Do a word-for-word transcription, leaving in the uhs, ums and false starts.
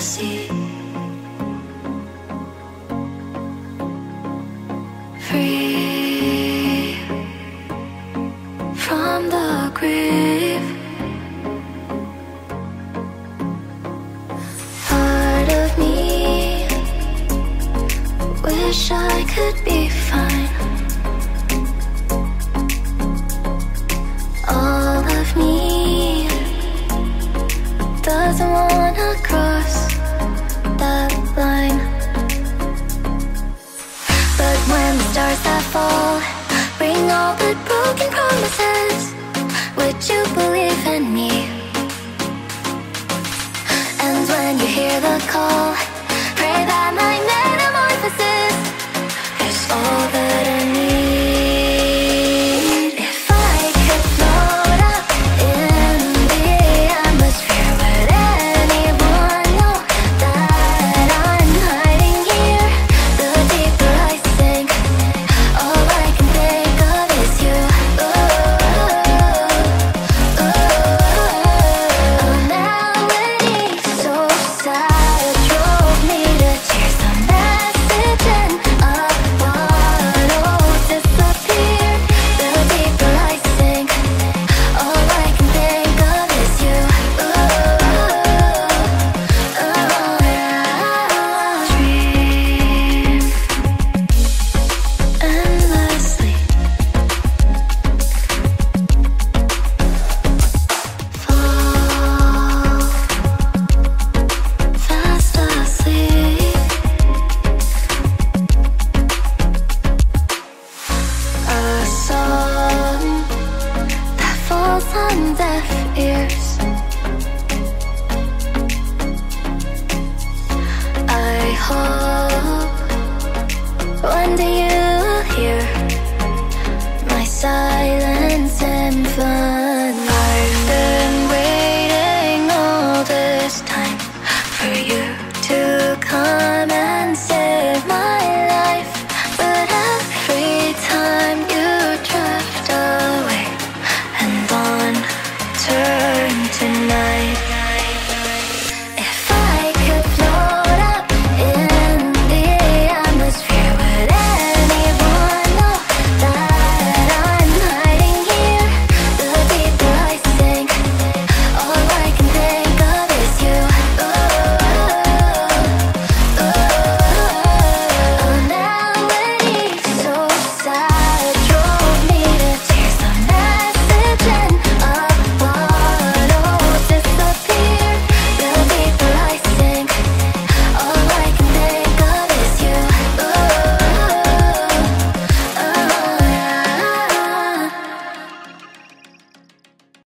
sea. Free from the grave. Part of me wish I could be fine. All of me doesn't wanna cross that line. But when the stars that fall bring all the broken promises, would you believe in me? And when you hear the call, pray that my metamorphosis is all that I need. If I could float up in the atmosphere, would anyone know that I'm hiding here? The deeper I sink, all I can think of is you. Ooh, ooh, a melody so sad drove me to tears. The message in a bottle disappeared. The deeper I sink, all I can think of is you. Ooh, dream endlessly, fall fast asleep. A song that falls on deaf ears. I hope